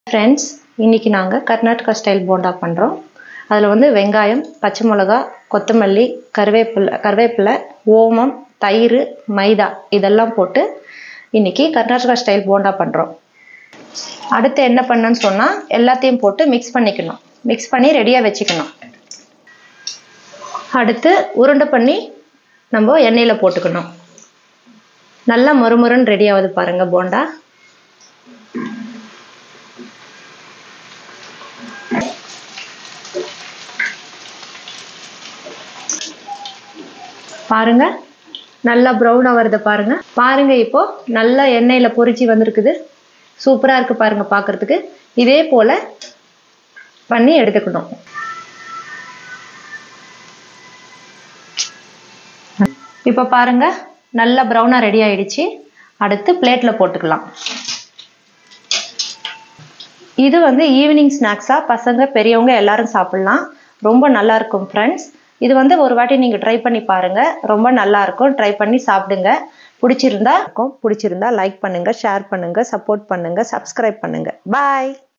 Friends, இன்னைக்கு நாங்கள் Karnataka style bonda பண்ணுறோம். அதில் வந்து வெங்காயம், பச்சை மிளகா, கொத்தமல்லி, கருவேப்பிலை, ஓமம், தயிர், மைதா இதெல்லாம் போட்டு இன்னைக்கு கர்நாடகா ஸ்டைல் போண்டா பண்ணுறோம். அடுத்து என்ன பண்ணணும்னு சொன்னால் எல்லாத்தையும் போட்டு மிக்ஸ் பண்ணிக்கணும். மிக்ஸ் பண்ணி ரெடியாக வச்சுக்கணும். அடுத்து உருண்டை பண்ணி நம்ம எண்ணெயில் போட்டுக்கணும். நல்லா மொறுமொறுன்னு ரெடி ஆகுது பாருங்கள் போண்டா. பாருங்க நல்லா ப்ரௌனா வருது பாருங்க. பாருங்க இப்போ நல்லா எண்ணெயில பொரிச்சு வந்திருக்குது. சூப்பரா இருக்கு பாருங்க பார்க்கிறதுக்கு. இதே போல பண்ணி எடுத்துக்கணும். இப்போ பாருங்க நல்லா ப்ரௌனா ரெடி ஆயிடுச்சு. அடுத்து பிளேட்ல போட்டுக்கலாம். இது வந்து ஈவினிங் ஸ்நாக்ஸா பசங்க பெரியவங்க எல்லாரும் சாப்பிடலாம். ரொம்ப நல்லா இருக்கும் ஃப்ரெண்ட்ஸ். இது வந்து ஒரு வாட்டி நீங்க ட்ரை பண்ணி பாருங்க. ரொம்ப நல்லா இருக்கும். ட்ரை பண்ணி சாப்பிடுங்க. பிடிச்சிருந்தா லைக் பண்ணுங்க, ஷேர் பண்ணுங்க, சப்போர்ட் பண்ணுங்க, சப்ஸ்கிரைப் பண்ணுங்க. பாய்.